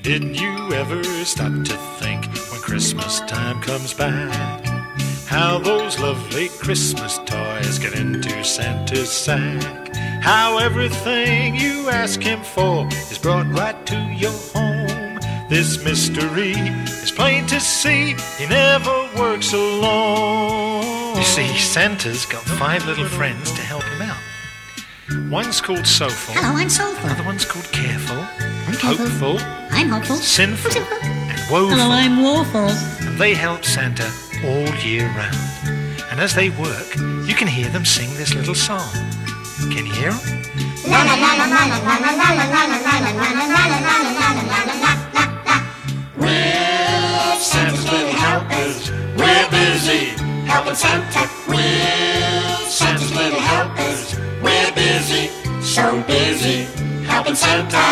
Did you ever stop to think when Christmas time comes back how those lovely Christmas toys get into Santa's sack? How everything you ask him for is brought right to your home. This mystery is plain to see, he never works alone. You see, Santa's got 5 little friends to help him out. One's called Soulful. Hello, I'm Soulful. Another one's called Careful. I'm careful. Hopeful. I'm hopeful. Sinful. Sinful. And Woeful. Hello, I'm woeful. And they help Santa all year round. And as they work, you can hear them sing this little song. Can you hear them? We're Santa's little helpers. We're busy helping Santa. We're Santa's little helpers. We're busy, so busy helping Santa.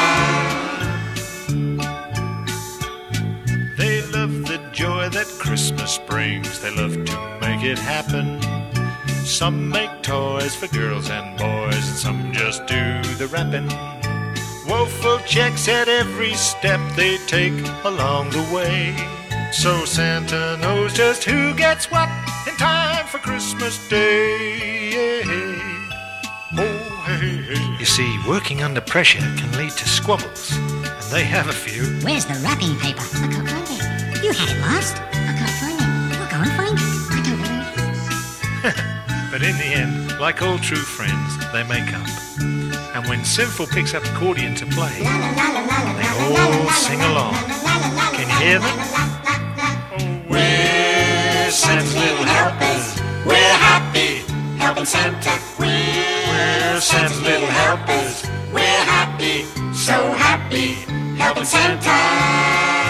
They love the joy that Christmas brings. They love to make it happen. Some make toys for girls and boys, and some just do the wrapping. Woeful checks at every step they take along the way, so Santa knows just who gets what in time for Christmas Day. Oh, hey, hey. You see, working under pressure can lead to squabbles, and they have a few. Where's the wrapping paper? I can't find it. You had it last. I can't find it. I'll go and find it. I don't know where it is. But in the end, like all true friends, they make up. And when Sinful picks up accordion to play, they all sing along. Can you hear them? Oh, we're Santa's little helpers. We're happy helping Santa. We're Santa's little helpers. We're happy, so happy helping Santa.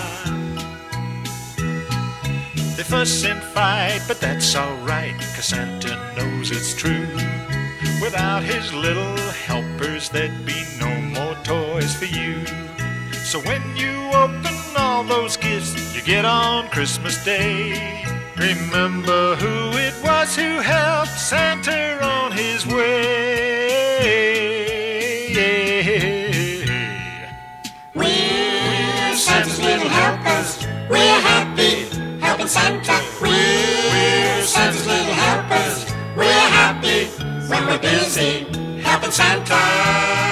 They fuss and fight, but that's alright, 'cause Santa knows it's true. Without his little helpers, there'd be no more toys for you. So when you open all those gifts you get on Christmas Day, remember who it was who helped Santa on his way. We're Santa's little helpers. We're happy helping Santa. We're Santa's little helpers. We're happy when we're busy helping Santa.